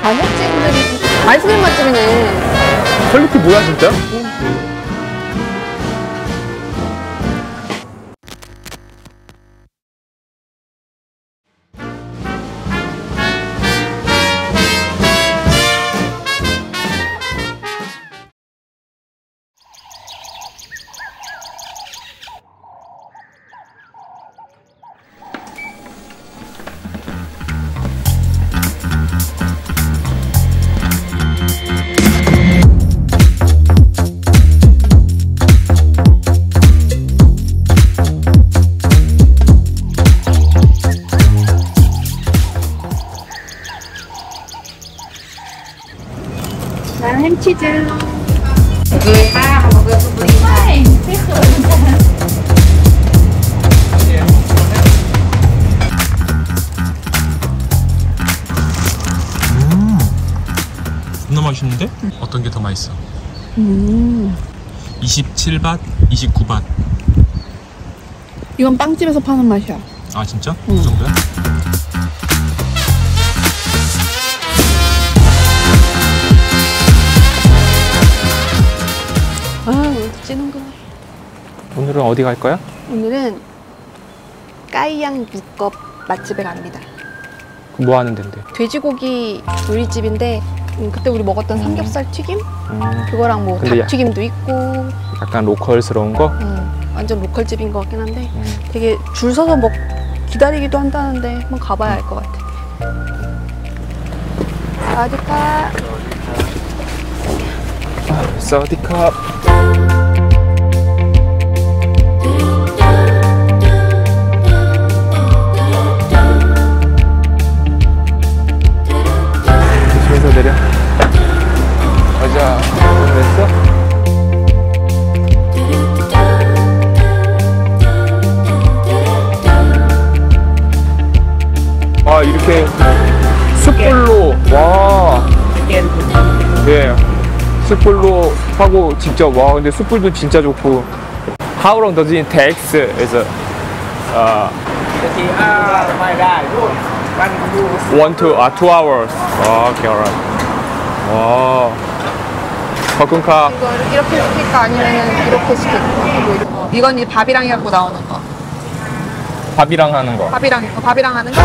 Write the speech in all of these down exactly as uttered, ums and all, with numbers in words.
다 현지인들이. 아이스크림 맛집이네. 퀄리티 뭐야 진짜? 응. 나는 햄치즈. Người ha, một người phụ nữ này. 음, 존나 맛있는데? 어떤 게 더 맛있어? 음. 이십칠 밭, 이십구 밭. 이건 빵집에서 파는 맛이야. 아 진짜? 응. 그 정도야? 아, 오늘도 찌는구나. 오늘은 어디 갈 거야? 오늘은 까이양 묵겁 맛집에 갑니다. 뭐 하는 데인데? 돼지고기 요리집인데 음, 그때 우리 먹었던 삼겹살 튀김? 음, 그거랑 뭐 근데 야- 닭튀김도 있고 약간 로컬스러운 거? 음, 완전 로컬집인 것 같긴 한데 음. 되게 줄 서서 먹 기다리기도 한다는데 한번 가봐야 알 것 같아. 사와디카. 사와디캅. 조심해서 내려. 가자. 됐어? 아 이렇게 숯불로 와. 예. 숯불로 하고 직접 와 근데 숯불도 진짜 좋고. How long does it take? Is a uh, one to uh, two hours. 아, okay, alright. 와. 거kun카. 이거 이렇게 시킬까 아니면 이렇게 시킬까? 뭐 이거. 이건 이제 밥이랑 해갖고 나오는 거. 밥이랑 하는 거. 밥이랑 이거 밥이랑 하는 거.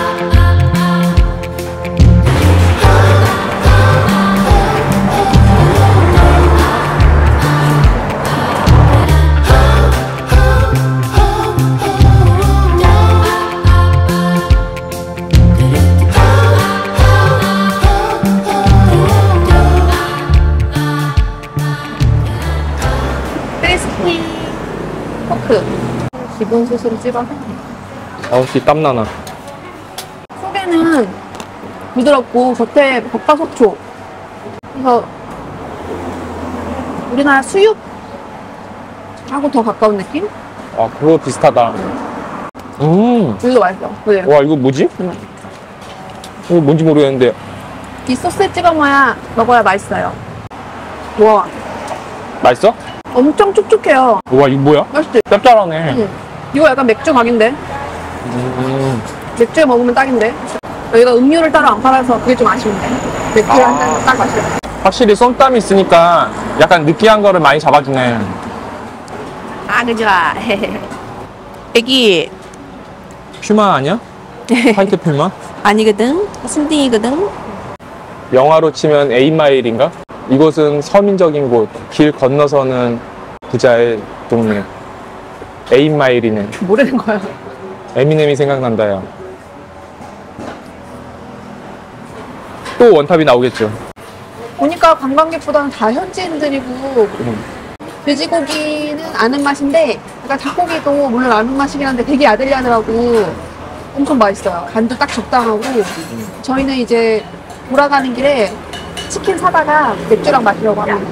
크리스피 포크. 기본 소스를 찍어서. 아우씨 땀나나. 속에는 부드럽고 겉에 겉바속촉. 그래서 우리나라 수육하고 더 가까운 느낌? 아 그거 비슷하다. 음. 이거 맛있어. 그래. 와 이거 뭐지? 응. 이거 뭔지 모르겠는데. 이 소스에 찍어 먹어야 먹어야 맛있어요. 와, 맛있어? 엄청 촉촉해요. 와 이거 뭐야? 맛있지? 짭짤하네. 응. 이거 약간 맥주 각인데? 음. 맥주에 먹으면 딱인데? 여기가 음료를 따로 안 팔아서 그게 좀 아쉬운데? 맥주를 아. 한 잔 딱 마셔요. 확실히 쏨땀이 있으니까 약간 느끼한 거를 많이 잡아주네. 아, 그죠? 애기. 퓨마 아니야? 화이트 퓨마? 아니거든? 순딩이거든? 영화로 치면 에잇마일인가? 이곳은 서민적인 곳, 길 건너서는 부자의 동네. 에잇마일이네. 뭐라는 거야? 에미넴이 생각난다 야. 또 원탑이 나오겠죠. 보니까 관광객보다는 다 현지인들이고 음. 돼지고기는 아는 맛인데 약간 닭고기도 물론 아는 맛이긴 한데 되게 야들야들하고 엄청 맛있어요. 간도 딱 적당하고 저희는 이제 돌아가는 길에 치킨 사다가 맥주랑 마시려고 합니다.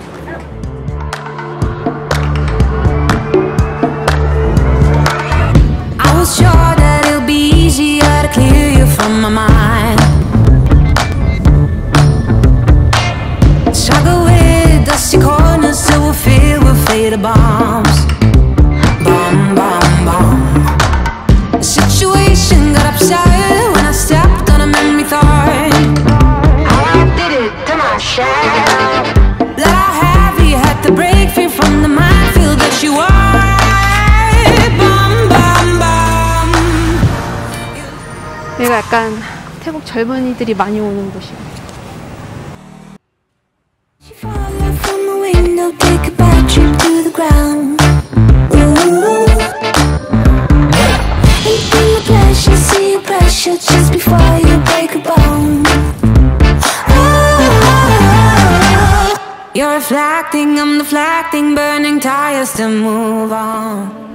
I was sure that it'll be easier to clear you from my mind. Struggle with dusty corners so we're filled with faded bombs. Bomb, bomb, bomb. The situation got upset when I stepped on a memory thorn. 태국 젊은이들이 많이 오는 곳이에요. Falling from the window, take a bad trip to the ground. Ooh. And from the pleasure, see your pressure just before you break a bone. Oh, you're reflecting, I'm deflecting, burning tires to move on.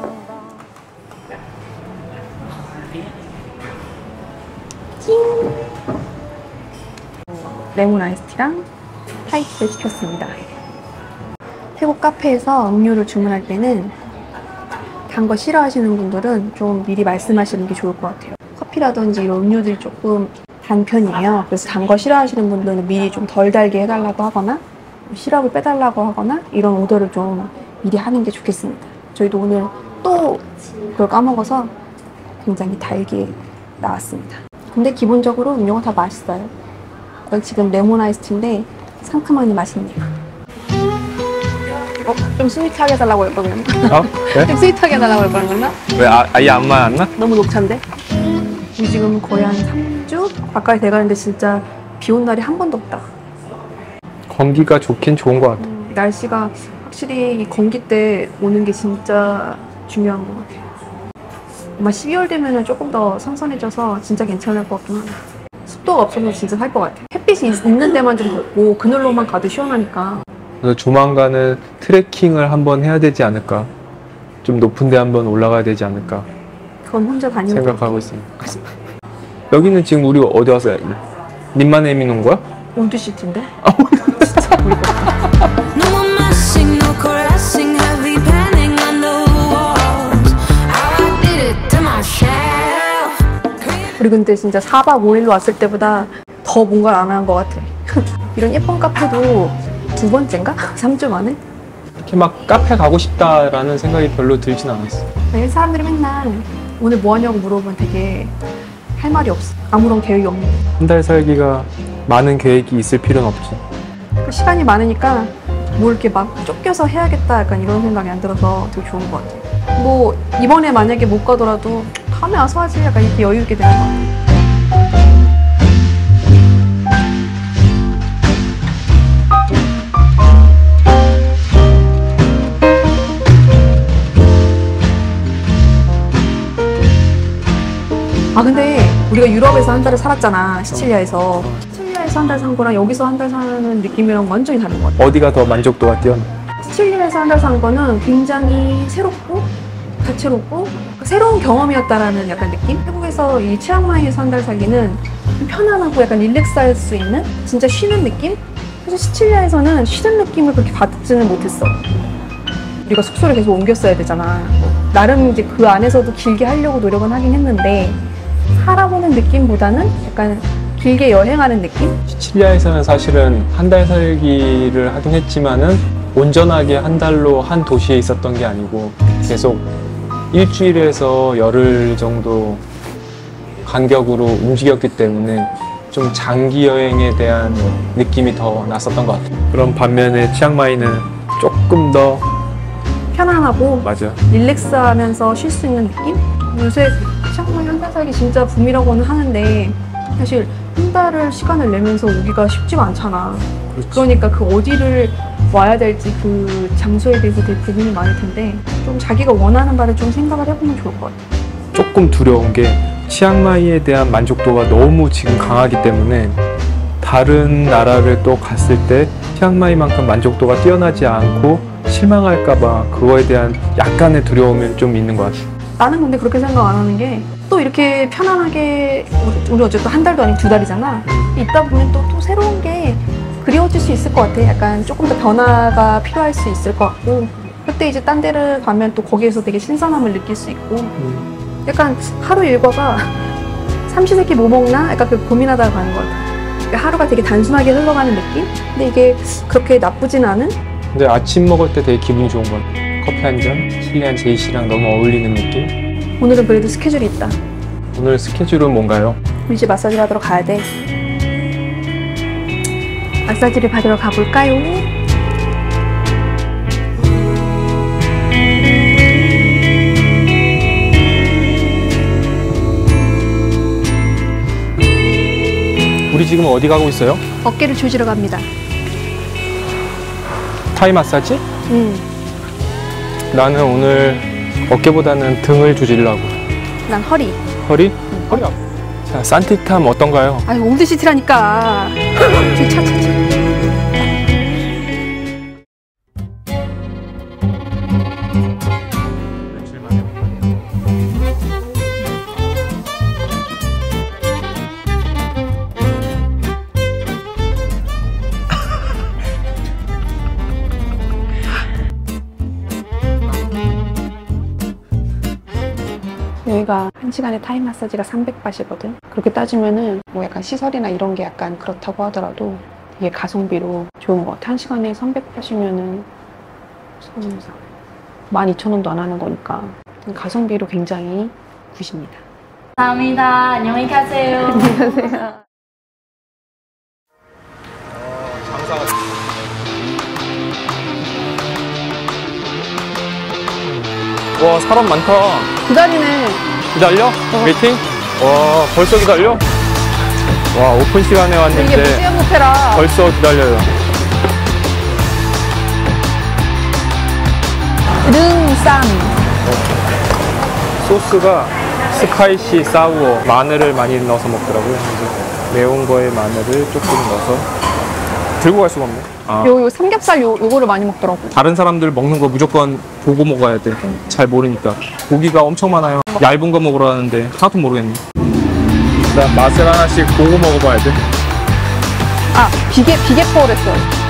레몬 아이스티랑 타이티를 시켰습니다. 태국 카페에서 음료를 주문할 때는 단 거 싫어하시는 분들은 좀 미리 말씀하시는 게 좋을 것 같아요. 커피라든지 이런 음료들이 조금 단 편이에요. 그래서 단 거 싫어하시는 분들은 미리 좀 덜 달게 해달라고 하거나 시럽을 빼달라고 하거나 이런 오더를 좀 미리 하는 게 좋겠습니다. 저희도 오늘 또 그걸 까먹어서 굉장히 달게 나왔습니다. 근데 기본적으로 음료가 다 맛있어요. 이건 지금 레몬 아이스티인데 상큼하니 맛있네요. 어? 좀 스위트하게 해달라고 할 거면 어? 왜? 좀 스위트하게 해달라고 할 거면 왜 아, 아예 안 맞았나? 너무 녹차인데? 우리 지금 거의 한 삼 주 가까이 돼가는데 진짜 비 온 날이 한 번도 없다. 공기가 좋긴 좋은 것 같아. 음, 날씨가 확실히 이 건기 때 오는 게 진짜 중요한 것 같아요. 아마 십이월 되면 조금 더 선선해져서 진짜 괜찮을 것 같긴 하네. 습도가 없어서 진짜 살 것 같아. 햇빛이 있- 있는 데만 좀 덥고 그늘로만 가도 시원하니까. 그래서 조만간은 트레킹을 한번 해야 되지 않을까. 좀 높은 데 한번 올라가야 되지 않을까 그건 혼자 다니는 거. 생각하고 있습니다. 여기는 지금 우리 어디 왔어요? 님만 애미는 거야? 올드시티인데? No more messing, no caressing, heavy panning on the walls. How I did it to myself. 우리 근데 진짜 사 박 오 일로 왔을 때보다 더 뭔가를 안 한 것 같아. 이런 예쁜 카페도 두 번째인가? 삼 주 만에? 이렇게 막 카페 가고 싶다라는 생각이 별로 들진 않았어. 아니, 사람들이 맨날 오늘 뭐 하냐고 물어보면 되게 할 말이 없어. 아무런 계획이 없는. 한 달 살기가 많은 계획이 있을 필요는 없지. 그 시간이 많으니까 뭘 이렇게 막 쫓겨서 해야겠다 약간 이런 생각이 안 들어서 되게 좋은 것 같아. 뭐 이번에 만약에 못 가더라도 다음에 와서 하지 약간 이렇게 여유 있게 되는 것 같아. 아 근데 우리가 유럽에서 한 달을 살았잖아. 시칠리아에서. 시칠리아에서 한 달 산 거랑 여기서 한 달 사는 느낌이랑 완전히 다른 것 같아. 어디가 더 만족도가 뛰어나? 시칠리아에서 한 달 산 거는 굉장히 새롭고 다채롭고 새로운 경험이었다라는 약간 느낌? 태국에서 이 치앙마이에서 한 달 살기는 편안하고 약간 릴렉스할 수 있는 진짜 쉬는 느낌? 그래서 시칠리아에서는 쉬는 느낌을 그렇게 받지는 못했어. 우리가 숙소를 계속 옮겼어야 되잖아. 나름 이제 그 안에서도 길게 하려고 노력은 하긴 했는데 살아보는 느낌보다는 약간 길게 여행하는 느낌? 시칠리아에서는 사실은 한 달 살기를 하긴 했지만은 온전하게 한 달로 한 도시에 있었던 게 아니고 계속 일주일에서 열흘 정도 간격으로 움직였기 때문에 좀 장기 여행에 대한 느낌이 더 났었던 것 같아요. 그런 반면에 치앙마이는 조금 더 편안하고 맞아. 릴렉스하면서 쉴 수 있는 느낌? 요새 치앙마이 한 달 살기 진짜 붐이라고는 하는데 사실 한 달을 시간을 내면서 오기가 쉽지가 않잖아. 그렇지. 그러니까 그 어디를 와야 될지 그 장소에 대해서 되게 고민이 많을 텐데 좀 자기가 원하는 바를 좀 생각을 해보면 좋을 것 같아. 조금 두려운 게 치앙마이에 대한 만족도가 너무 지금 강하기 때문에 다른 나라를 또 갔을 때 치앙마이만큼 만족도가 뛰어나지 않고 실망할까봐 그거에 대한 약간의 두려움이 좀 있는 것 같아. 나는 근데 그렇게 생각 안 하는 게 또 이렇게 편안하게 우리 어쨌든 한 달도 아니고 두 달이잖아. 있다 보면 또, 또 새로운 게 그리워질 수 있을 것 같아. 약간 조금 더 변화가 필요할 수 있을 것 같고 그때 이제 딴 데를 가면 또 거기에서 되게 신선함을 느낄 수 있고 약간 하루 일과가 삼시세끼 뭐 먹나? 약간 그 고민하다가 가는 것 같아. 그러니까 하루가 되게 단순하게 흘러가는 느낌? 근데 이게 그렇게 나쁘진 않은? 근데 아침 먹을 때 되게 기분이 좋은 것 같아. 커피 한 잔, 칠리안 제이씨랑 너무 어울리는 느낌? 오늘은 그래도 스케줄이 있다. 오늘 스케줄은 뭔가요? 우리 집 마사지 받으러 가야 돼. 마사지를 받으러 가볼까요? 우리 지금 어디 가고 있어요? 어깨를 조지러 갑니다. 타이 마사지? 음, 나는 오늘 어깨보다는 등을 조지려고. 난 허리. 허리? 허리 아파. 자, 산티탐 어떤가요? 아유, 올드시티라니까. 저 차차차. 여기가 한 시간에 타이 마사지가 삼백 바트이거든. 그렇게 따지면은 뭐 약간 시설이나 이런 게 약간 그렇다고 하더라도 이게 가성비로 좋은 것 같아. 한 시간에 삼백 바트이면은 만 이천 원도 안 하는 거니까 가성비로 굉장히 굿입니다. 감사합니다. 안녕히 가세요. 안녕하세요. 와, 사람 많다. 기다리네. 기다려? 미팅? 와, 벌써 기다려? 와, 오픈 시간에 이게 왔는데 무지한 뷔페라. 벌써 기다려요. 릉쌈. 소스가 스파이시 사우어, 마늘을 많이 넣어서 먹더라고요. 그래서 매운 거에 마늘을 조금 넣어서 들고 갈 수가 없네. 아, 요, 요 삼겹살 요, 요거를 많이 먹더라고. 다른 사람들 먹는 거 무조건 보고 먹어야 돼. 잘 모르니까. 고기가 엄청 많아요. 얇은 거 먹으라는데 하나도 모르겠네. 일단 맛을 하나씩 보고 먹어봐야 돼. 아, 비계, 비계퍼랬어.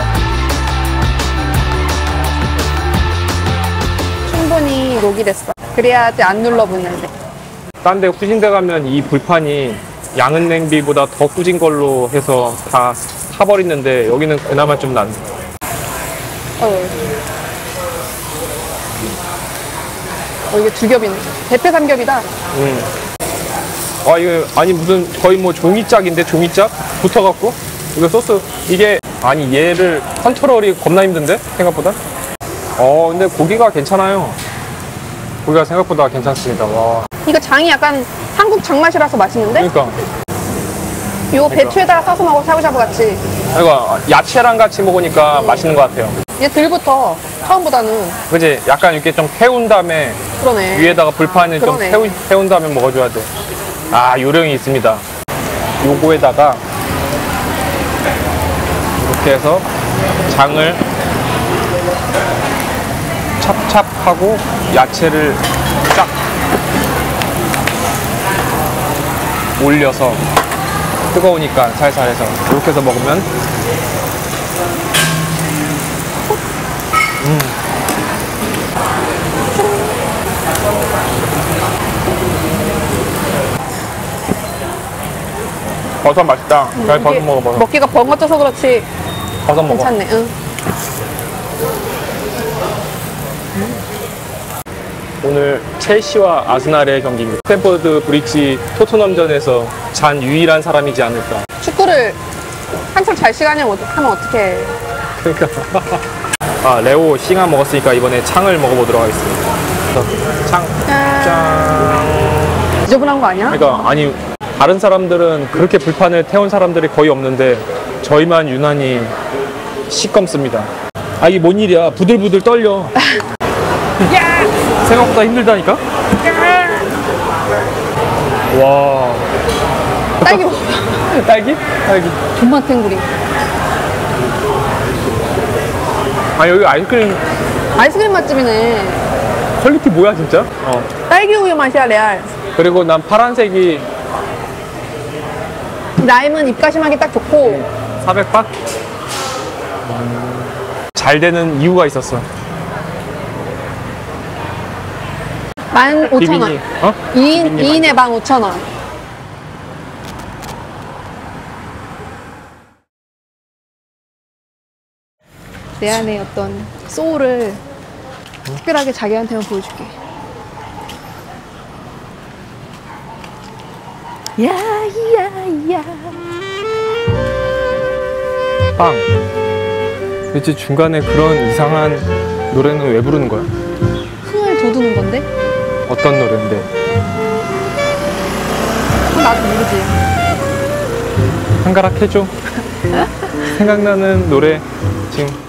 충분히 녹이 됐어. 그래야지 안 눌러붙는데. 딴 데 후진 데 가면 이 불판이 양은 냄비보다 더 후진 걸로 해서 다 타버리는데 여기는 그나마 좀 낫네. 어. 어, 이게 두 겹이네. 대패 삼겹이다. 음. 아, 이거, 아니, 무슨, 거의 뭐 종이짝인데, 종이짝? 붙어갖고? 이거 소스, 이게, 아니, 얘를 컨트롤이 겁나 힘든데? 생각보다? 어, 근데 고기가 괜찮아요. 고기가 생각보다 괜찮습니다. 와. 이거 장이 약간 한국 장맛이라서 맛있는데? 그러니까. 요 배추에다가 싸서 먹어, 샤브샤브 같이. 이거 야채랑 같이 먹으니까 맛있는 것 같아요. 얘 들부터 처음보다는. 그지? 약간 이렇게 좀 태운 다음에 그러네. 위에다가 불판을 좀 그러네. 태우, 태운 다음에 먹어줘야 돼. 아, 요령이 있습니다. 요거에다가 이렇게 해서 장을 찹찹하고 야채를 쫙 올려서 뜨거우니까 살살해서 이렇게 해서 먹으면 음. 버섯 맛있다. 잘 버섯 이게 먹어봐. 먹기가 번거져서 그렇지. 버섯 먹어. 괜찮네, 응. 오늘 첼시와 아스날의 경기입니다. 스탠포드 브리지 토트넘전에서 잔 유일한 사람이지 않을까. 축구를 한참 잘 시간에 하면 어떡해. 그러니까. 아, 레오 싱아 먹었으니까 이번에 창을 먹어보도록 하겠습니다. 그래서 창. 짠. 지저분한 거 아니야? 그러니까 아니 다른 사람들은 그렇게 불판을 태운 사람들이 거의 없는데 저희만 유난히 시검습니다. 아, 이게 뭔 일이야? 부들부들 떨려. 생각보다 힘들다니까? 와. 딸기 먹어. 딸기? 딸기. 존맛 탱구리. 아, 여기 아이스크림 아이스크림 맛집이네. 퀄리티 뭐야 진짜? 어. 딸기 우유 맛이야, 레알. 그리고 난 파란색이 라임은 입가심하기 딱 좋고. 사백 바? 잘 되는 이유가 있었어. 만 오천 원. 비비니. 어? 이 인, 비비니 이 인에 만 오천 원. 내 안에 어떤 소울을 특별하게 자기한테만 보여줄게. 야야야. 빵. 대체 중간에 그런 이상한 노래는 왜 부르는 거야? 흥을 돋우는 건데? 어떤 노래인데? 그건 나도 모르지. 한 가락 해줘. 생각나는 노래 지금